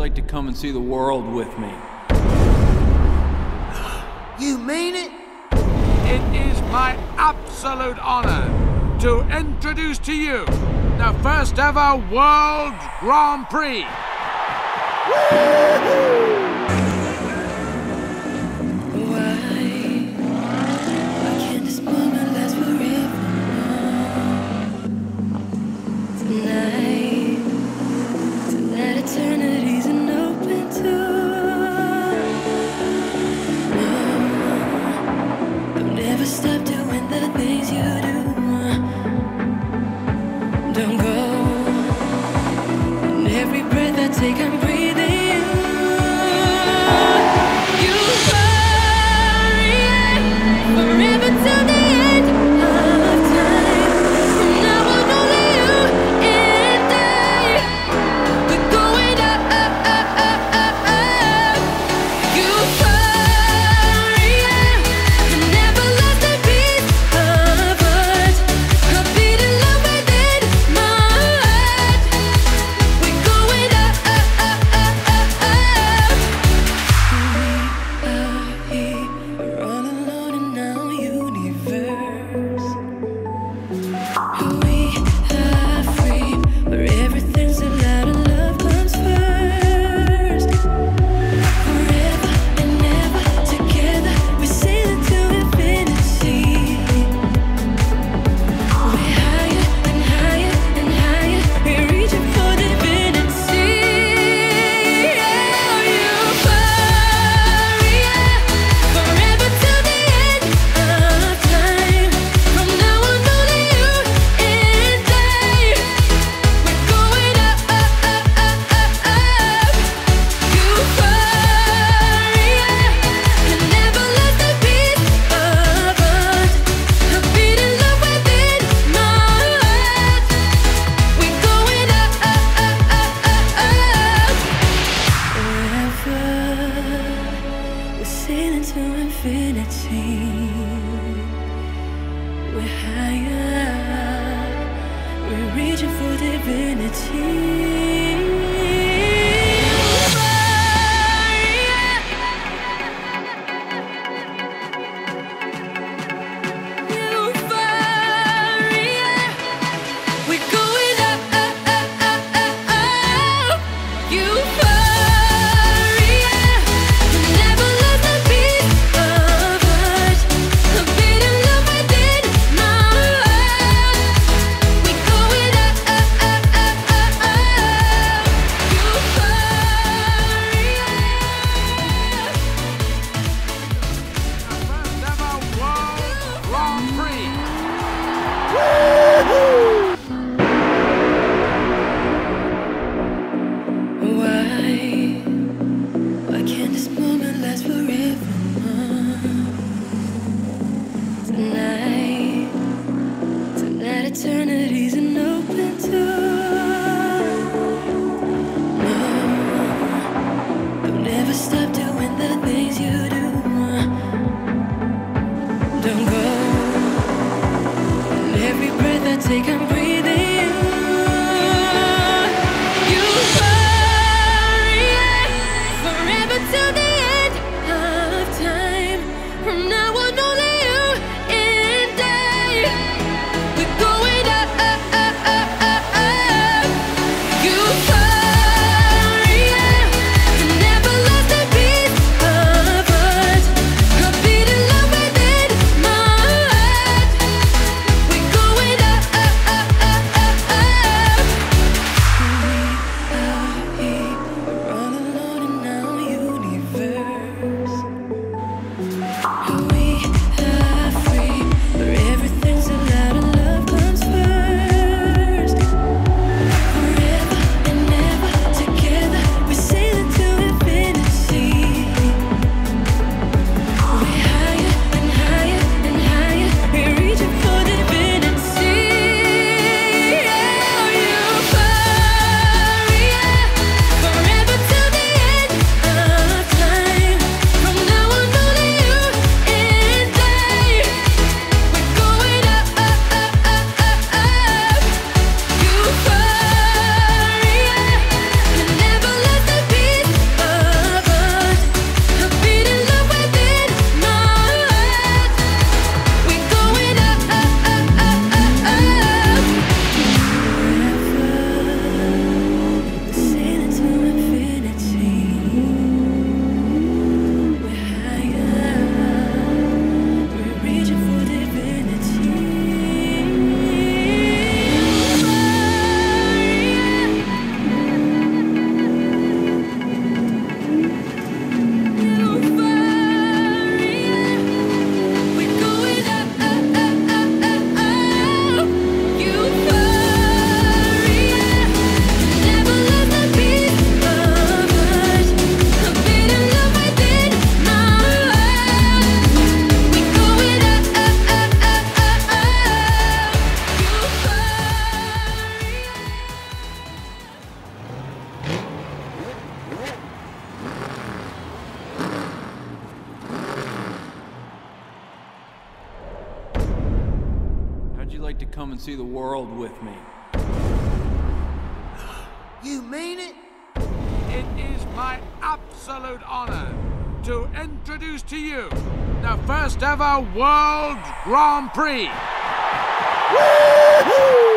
like to come and see the world with me? You mean it? It is my absolute honor to introduce to you the first ever World Grand Prix. Stop doing the things you do. Don't go. And every breath I take, I'm breathing you. You hurry forever till the end of time. From now on, only you and I. We're going up, up, up, up, up, up. You hurry and never lost a beat of us. A beat in love within my heart. We're going up, up, up, up, up, up. We are here, we're all alone in our universe. We are free, where everything's allowed and love comes first. Forever and ever together, we're sailing to infinity. We're higher and higher and higher, we're reaching for divinity. Oh, you hurry forever till the end of time. From now on, only you and I. We're going up, up, up, up, up, up. You hurry and never lost a beat of us. A beat in love within my heart. We're going up, up, up, up, up, up. Forever, we're sailing to infinity. We're higher, we're reaching for divinity. We're going up, up, up, up, up, up. Euphoria, never lost a beat of us. A beat in love within my heart. We're going up, up, up, up, up, up. Euphoria. The first ever World Grand Prix. Why can't this moment last forever? Tonight eternity's an open door. No, don't ever stop doing the things you do. Don't go. And every breath I take, I'm breathing you. You hurry forever till the end of time. From now on, only you and I. We're going up, up, up, up, up, up. You hurry never lost a beat of us. you like to come and see the world with me? You mean it? It is my absolute honor to introduce to you the first ever World Grand Prix. Woo-hoo!